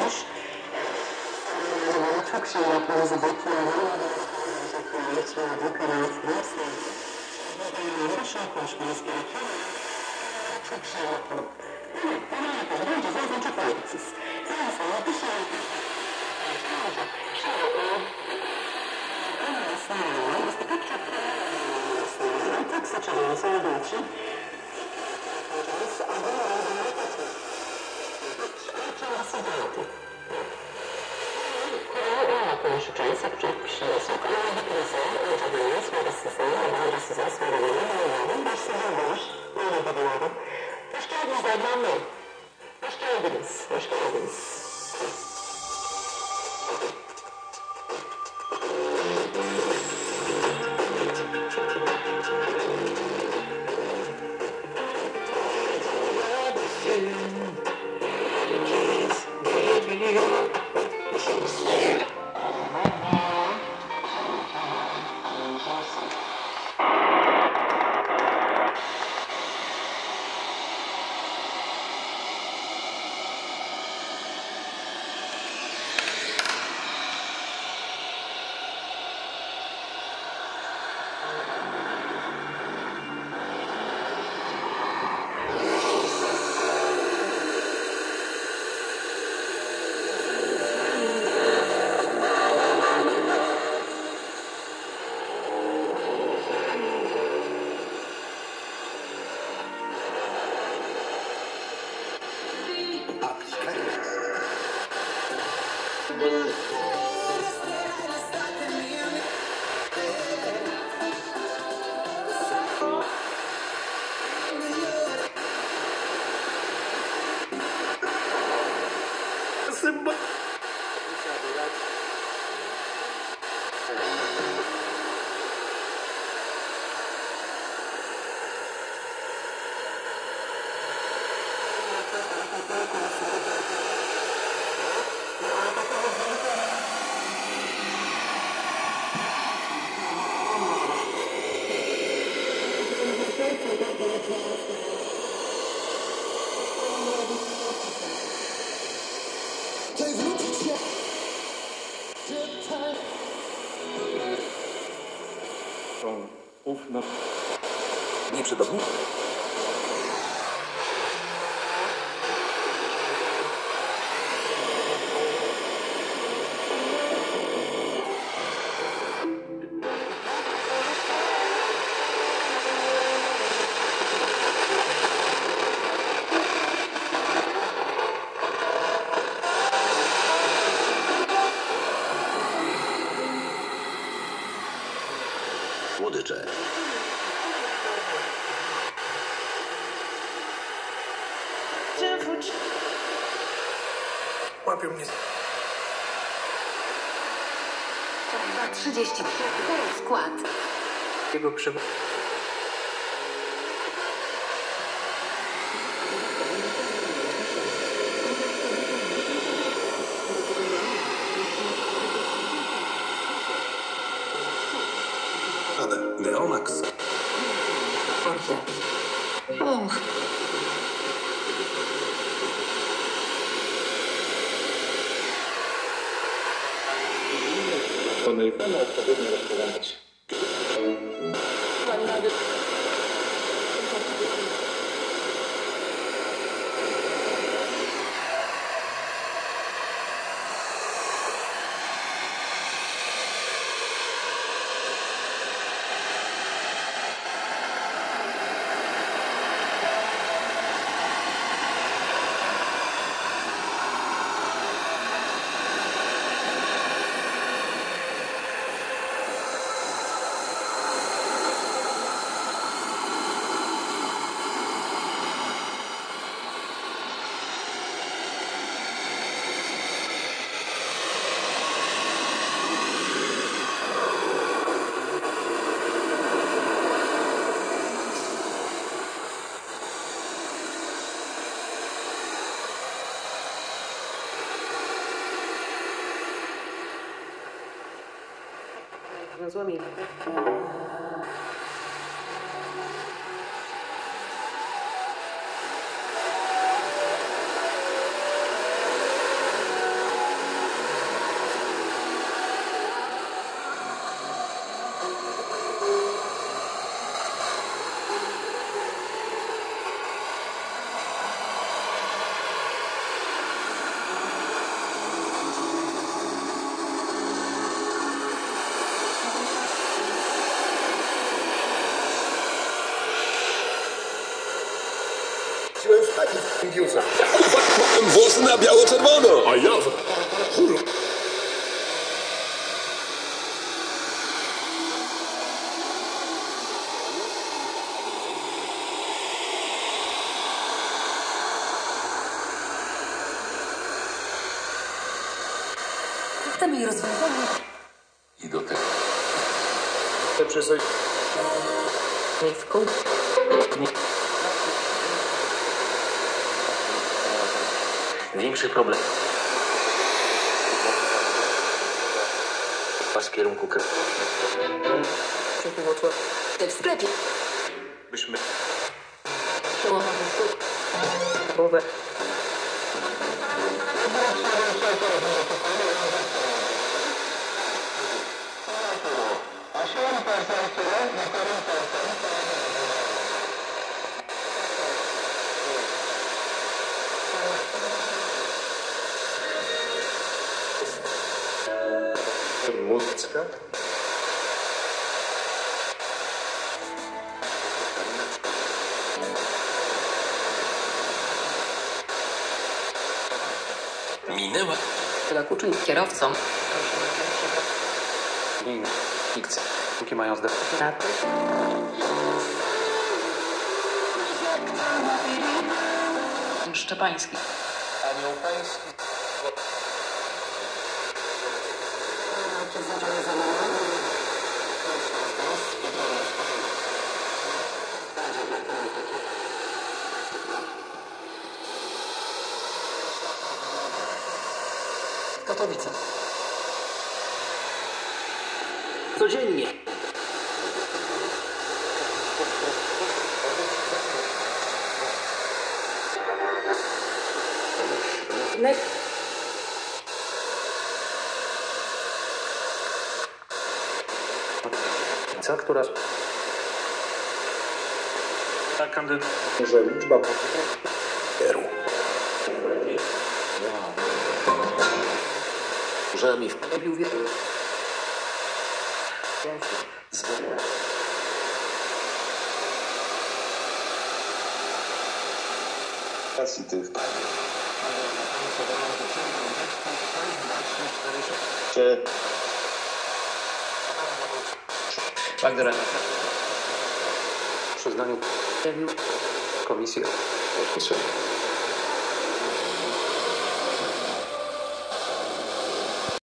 yapmış. Çok şey yapmanızı bekliyorum. Geçmedi, karantina, sevgi. Şey konuşmanız gerekiyor. Çok şey yapalım. Evet, bana yapalım. Bence zaten çok faydasız. Ben sana bir şey yapayım. Ne olacak? Önemli işte pek çok tek seçeneğimiz olduğu için adını olduğuna katılır. Kendisi de yapıyor. Onunla konuşacağız, yapacak bir şey yok. Ama hepinize, önce bana, sonra size, önce size, sonra bana, bilmiyorum. Başlayalım. Öyle biliyorum. Hoş geldiniz Adnan Bey. Hoş geldiniz. Hoş geldiniz. Nie przydomni? Słodycze. Łapią mnie. To 30 skład. Jego przewód. Neomax. Och. Amerykanów powinno rozpoznać. Złamie. piłce. Włosy na biało-czerwono! A ja... Chcemy jej rozwiązania. I do tego. Te przesady... W kół. Większy problem. Pas w kierunku krew. W sklepie. Byśmy... Połowę. Muzyka? Minęła. Uczyń kierowcą. Fikcja. Póki mają zdech. Szczepański. Anioł pański. Katowice. Codziennie. Co, która... Ta kandydat... Że liczba... Eru. Żami w... Robił wiele. Pasji tych... Czy... Magdalena. W przyznaniu Robił. komisji...